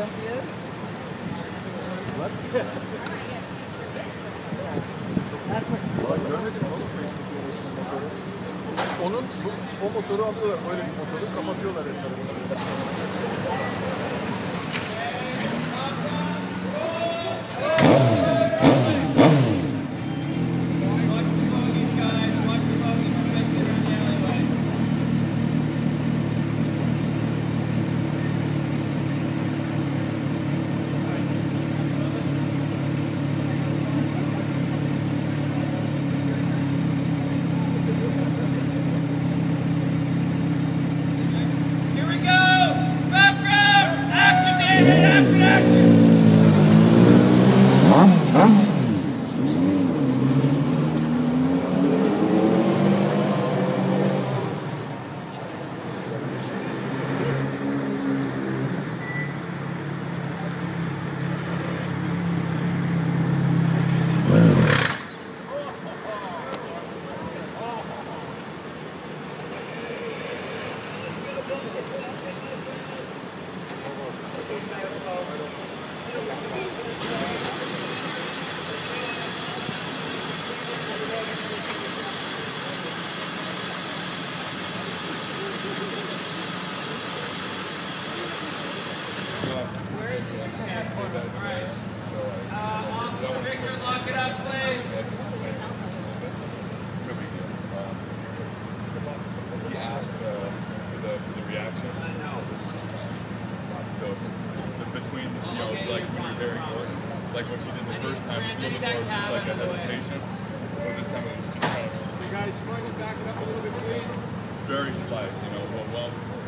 Jean-Pierre? What? Görmedin mi oğlum Face'teki ulaşım motoru? O motoru alıyorlar, böyle bir motoru kapatıyorlar her tarafını. Victor, lock it up, please. He asked for the reaction. So between, you know, like when you're very good, like what she did the first time, it's a little bit more like a hesitation. But this time it was just kind of. You guys, mind to back it up a little bit, please? Very slight, you know, well